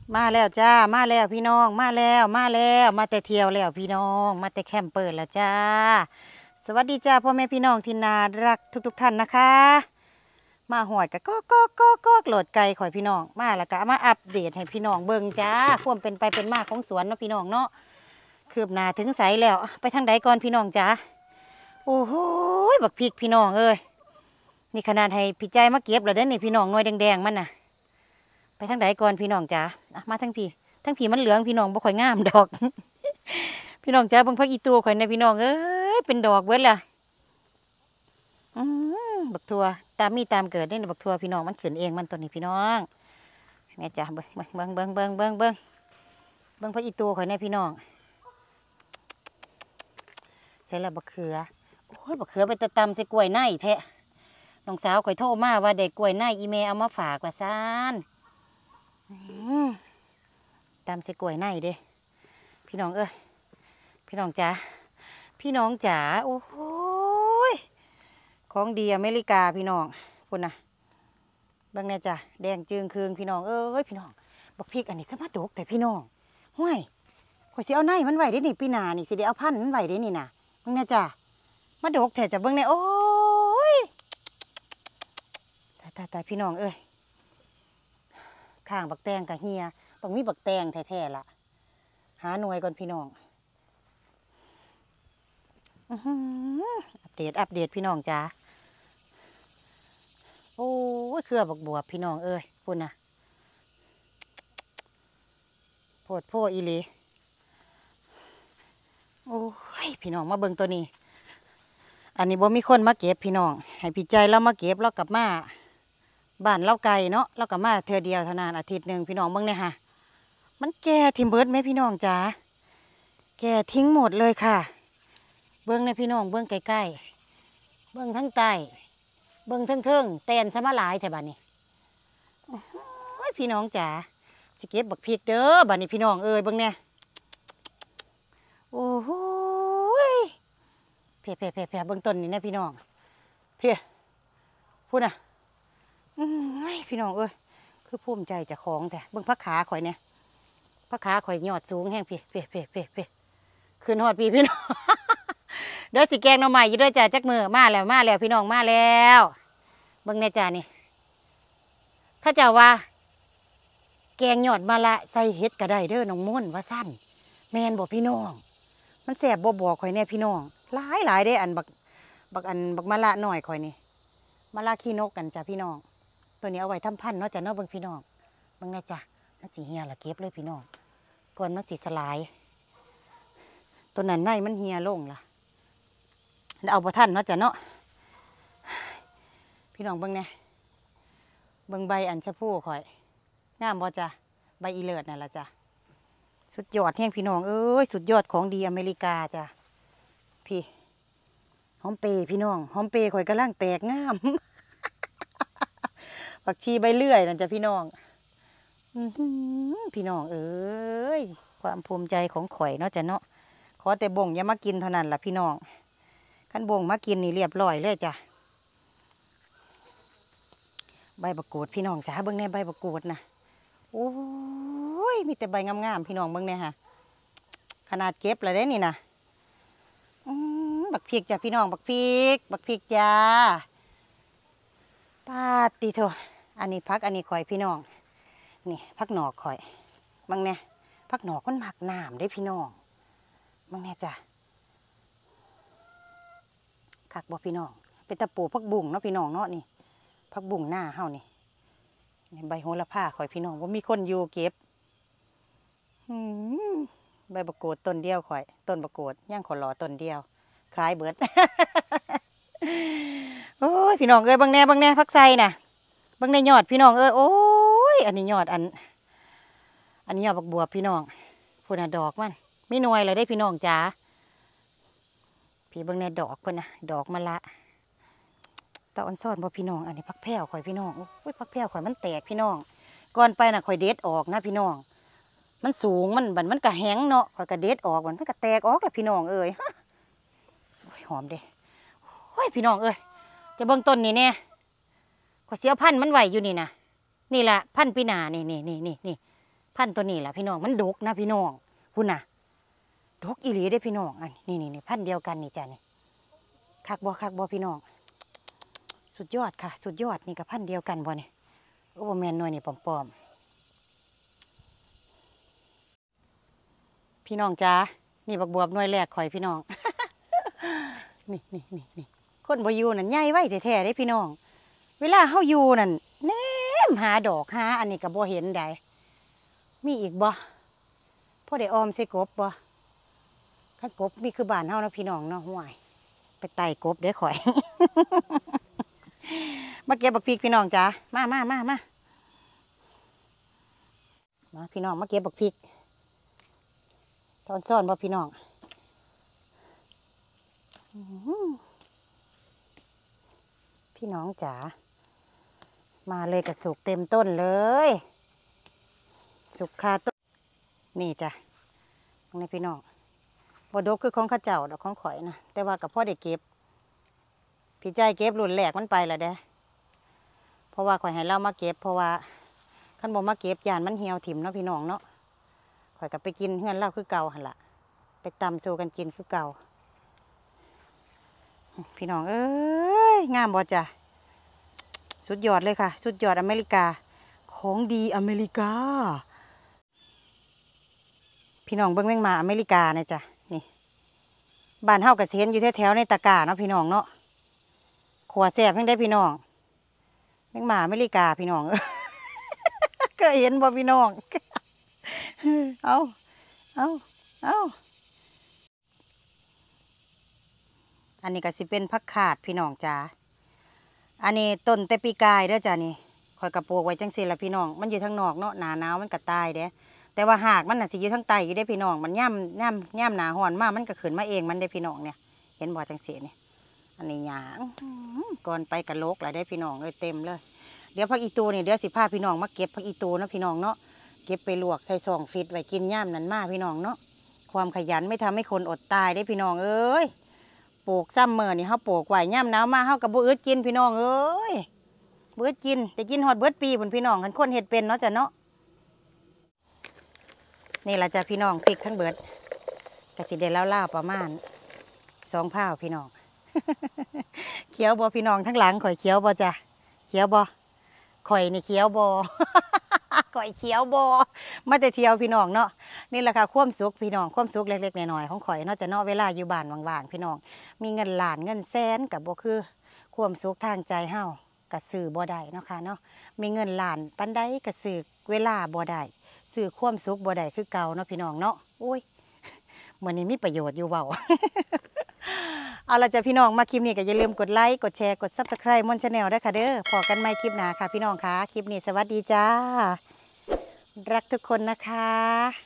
มาแล้วจ้ามาแล้วพี่น้องมาแล้วมาแต่เที่ยวแล้วพี่น้องมาแต่แคมป์เปิดแล้วจ้าสวัสดีจ้าพ่อแม่พี่น้องที่น่ารักทุกท่านนะคะมาหอยก็โหลดไก่ข่อยพี่น้องมาแล้วก็มาอัปเดตให้พี่น้องเบิ่งจ้าความเป็นไปเป็นมาของสวนเนาะพี่น้องเนาะคืบหน้าถึงไสแล้วไปทางใดก่อนพี่น้องจ้าโอ้โหบักพริกพี่น้องเอ้ยนี่ขนาดให้พี่ใจมาเก็บแล้วเด้อนี่พี่น้องหน่วยแดงๆมันน่ะไปทางใดก่อนพี่น้องจ้ามาทั้งพี่มันเหลืองพี่น้องบ่ค่อยงามดอก พี่น้องจ้าเบิ่งพักอีตัวข่อยในพี่น้องเอ้ยเป็นดอกเบิดล่ะบักทัวตามมีตามเกิดได้บักทัวพี่น้องมันขึ้นเองมันตัวนี้พี่น้องแม่จ้าเบิ่งพักอีตัวข่อยในพี่น้องใส่ละบักเขือโอ้ยบักเขือไปตำใส่กล้วยไนแท้น้องสาวข่อยโทรมาว่าได้กล้วยไนอีเมเอามาฝากว่าซ่านตำใส่กล้วยไนเด้พี่น้องเอ้ยพี่น้องจ๋าโอ้โหของดีอเมริกาพี่น้องคุณนะเบิ่งแน่จ้ะแดงจึงคืองพี่น้องเอ้ยพี่น้องบักพริกอันนี้สามารถดกแต่พี่น้องห้วยข่อยสิเอาไนมันไหวได้นี่ปีหน้านี่สิได้เอาพันธุ์มันไหวได้นี่นะเบิ่งแน่จ้ะมาดกแท้จะเบิ่งแน่โอ้ยตายพี่น้องเอ้ยข้างบักแตงกับเฮียต้องมีบักแตงแท้ๆล่ะหาหน่วยก่อนพี่น้องอัปเดตพี่น้องจ้าโอ้ยเครือบักบวบพี่น้องเอ้ยพูดนะโพดโพอีหลีโอ้ยพี่น้องมาเบิ่งตัวนี้อันนี้บ่มีคนมาเก็บพี่น้องให้พี่ใจเรามาเก็บเรากลับมาบ้านเราไกลเนาะเรากลับมาเธอเดียวเท่านั้นอาทิตย์หนึ่งพี่น้องเบิ่งเนี่ยค่ะมันแก่ทิมเบิร์ดไหมพี่น้องจ้าแก่ทิ้งหมดเลยค่ะเบิ้งในพี่น้องเบิ้งใกล้ๆเบิ้งทั้งใต้เบิ้งทั้งเทิงแตนสมาหลายแถวบ้านนี้พี่น้องจ๋าสิเก็บบักพริกเด้อบ้านนี้พี่น้องเอ้ยเบิ้งเนี่ยโอ้โหเพียเบิ้งต้นนี่นะพี่น้องเพียพูดนะพี่น้องเอ้ยคือภูมิใจจะของแต่เบิ้งพักขาข่อยเนี่ยพักขาข่อยยอดสูงแห้งเพียขึ้นหอดพี่น้องเด้อสิแกงน้ำใหม่อยู่ด้วยจ้าจักมือมาแล้วพี่น้องมาแล้วเบิ่งในจ้านี่ข้าเจ้าว่าแกงหยอดมาละใส่เห็ดก็ได้เด้อน้องม่นว่าสั้นแมนบอกพี่น้องมันแสบบอกข่อยเนี่ยพี่น้องหลายได้อันบักมะละหน่อยข่อยนี่มะละขี้นกกันจ้าพี่น้องตัวนี้เอาไว้ทำพันธุ์เนาะจ้าเนาะเบิ่งพี่น้องเบิ่งในจ้ามันสีเหี่ยละเก็บเลยพี่น้องก่อนมันสีสลายตัวนั้นในมันเหี่ยลงล่ะเอาบ่ท่านเนาะจ้ะเนาะพี่น้องเบิ่งเนี่ยเบิ่งใบอัญชพูข่อยงามบ่จ้ะใบอีเลิศนั่นล่ะจ้ะสุดยอดแห่งพี่น้องเอ้ยสุดยอดของดีอเมริกาจ้ะพี่หอมเปย์พี่น้องหอมเปย์ข่อยกำลังแตกงามผักชีใบเลื่อยนั่นจ้ะพี่น้องพี่น้องเอ้ยความภูมิใจของข่อยเนาะจ้ะเนาะขอแต่บ่งอย่ามากินเท่านั้นล่ะพี่น้องขั้นบ่งมากินนี่เรียบร้อยเลยจ้ะใบบักกูดพี่น้องจ้าเบิ้งในใบบักกูดนะโอ้ยมีแต่ใบงามๆพี่น้องเบิ้งเนี่ยค่ะขนาดเก็บเลยได้นี่นะบักพริกจ้ะพี่น้องบักพริกจ้าป้าตีโถอันนี้พักอันนี้ข่อยพี่น้องนี่พักหนอกข่อยเบิ้งเนี่ยพักหนอกมันหมักน้ำได้พี่น้องเบิ้งเนี่ยจ้ะคักบ่พี่น้องเป็นตะปูพักบุ่งเนาะพี่น้องเนาะนี่พักบุ่งหน้าเฮานี่ใบโหระพาข่อยพี่น้องว่ามีคนอยู่เก็บใบบักกูดต้นเดียวข่อยต้นบักกูดย่างขอหล่อต้นเดียวคล้ายเบิด โอ้ยพี่น้องเอ้ยบางแน่พักไส้น่ะบางแน่ยอดพี่น้องเอ้ยโอ้ยอันนี้ยอดอันนี้ยอดบักบัวพี่น้องพูดน่ะดอกมันมีหน่วยเลยได้พี่น้องจ๋าพี่เบิ่งในดอกเพิ่นนะดอกมะละตะอันซ่อนบ่พี่น้องอันนี้พักแพ้วข่อยพี่น้องโอ้ยพักแพ้วข่อยมันแตกพี่น้องก่อนไปน่ะข่อยเด็ดออกนะพี่น้องมันสูงมันกระแห้งเนาะข่อยกระเด็ดออกมันกระแตกออกแล้วพี่น้องเอ้ยหอมเด้โอ้ยพี่น้องเอ้ยจะเบิ่งต้นนี่แน่ข่อยเสียพันธุ์มันไหวอยู่นี่นะนี่แหละพันธุ์ปีหน้านี่พันธุ์ตัวนี้แหละพี่น้องมันดกนะพี่น้องคุณน่ะดกอีหลีได้พี่น้องอันนี่พันธุ์เดียวกันนี่จ้ะนี่คักบ่พี่น้องสุดยอดค่ะสุดยอดนี่กับพันธุ์เดียวกันบ่เนี่ยโอ้แมนหน่อยนี่ปลอมๆพี่น้องจ้านี่บักบวบหน่วยแรกข่อยพี่น้อง นี่คนบ่อยู่นั่นใหญ่ไว้แท้ๆได้พี่น้องเวลาเฮาอยู่นั่นแนมหาดอกหาอันนี้ก็บ่เห็นได้มีอีกบ่พอได้ออมใส่กบบ่คันกบมีคือบ้านเฮาเนาะพี่น้องเนาะห่วยไปไต่กบเด้อข่อย มาเก็บบักพริกพี่น้องจ้ามาพี่น้องมาเก็บบักพริกตอนซ่อนบ่พี่น้องพี่น้องจ๋ามาเลยกระสุกเต็มต้นเลยสุกคาต้นนี่จ้ะนี่พี่น้องบดกคือของข้าเจ้าดอกของข่อยนะแต่ว่ากับพ่อได้เก็บพี่ใจเก็บรุ่นแหลกมันไปแล้วเด้เพราะว่าข่อยให้เรามาเก็บเพราะว่าขั้นบ่มาเก็บยานมันเหี่ยวถิ่มเนาะพี่น้องเนาะข่อยกับไปกินเฮือนเล่าคือเก่าหันละไปตำสู่กันกินคือเก่าพี่น้องเอ้ยงามบ่จ้ะสุดยอดเลยค่ะสุดยอดอเมริกาของดีอเมริกาพี่น้องเบิ้งแมงมาอเมริกานะจ้ะนี่บ้านเฮากระเซ็นอยู่แถวๆในตะกร้าเนาะพี่น้องเนาะขวดแสบเพิ่งได้พี่น้องแมงมาอเมริกาพี่น้อง ก็เห็นบ่พี่น้อง เอาอันนี้ก็สิเป็นผักขาดพี่น้องจ้าอันนี้ต้นแต่ปีกายเด้อจ้านี่คอยกระโปงไว้จังสิละพี่น้องมันอยู่ทางนอกเนาะหนาหนาวมันก็ตายเด้แต่ว่าหากมันน่ะสิอยู่ทางใต้อยู่ได้พี่น้องมันย่ำหนาหอนมากมันก็ขึ้นมาเองมันได้พี่น้องเนี่ยเห็นบ่จังสินี่อันนี้หยางก่อนไปกระโลกหลายได้พี่น้องเลยเต็มเลยเดี๋ยวผักอีตูนี่เดี๋ยวสิพาพี่น้องมาเก็บผักอีตูนะพี่น้องเนาะเก็บไปลวกใส่ซองฟิตไว้กินย่ำนั้นมากพี่น้องเนาะความขยันไม่ทำให้คนอดตายได้พี่น้องเอ้ยปลูกซ้ำเมื่อนี่เขาปลูกไว้ย่ำหนาวมาเขากับบุ้ดกินพี่น้องเอ้ยบุ้ดกินจะกินฮอดเบิดปีผลพี่น้องกันคนเห็ดเป็นเนาะจ้ะเนาะนี่ละจ้ะพี่น้องพริกทั้งเบิดกระสิเดล่าประมาณ2 ผ้าพี่น้อง เขียวบอพี่น้องทั้งหลังข่อยเขียวบอจ้ะเขียวบอข่อยนี่เขียวบอ ข่อยเขียวบอมาแต่เที่ยวพี่น้องเนาะนี่แหละค่ะความสุขพี่น้องความสุขเล็กๆน้อยๆของข่อยเนาะจะเนาะเวลาอยู่บ้านว่างๆพี่น้องมีเงินล้านเงินแสนกับบ่คือความสุขทางใจเฮากะซื้อบ่ได้เนาะค่ะเนาะมีเงินล้านปันใดกะซื้อเวลาบ่ได้ซื้อความสุขบ่ได้คือเก่าเนาะพี่น้องเนาะโอ้ยเหมือนนี้มีประโยชน์อยู่เบา เอาล่ะจ้ะพี่น้องมาคลิปนี้ก็อย่าลืมกดไลค์กดแชร์กด Subscribe มอนชาแนลด้วยค่ะเด้อพอกันใหม่คลิปหน้าค่ะพี่น้องค่ะคลิปนี้สวัสดีจ้ารักทุกคนนะคะ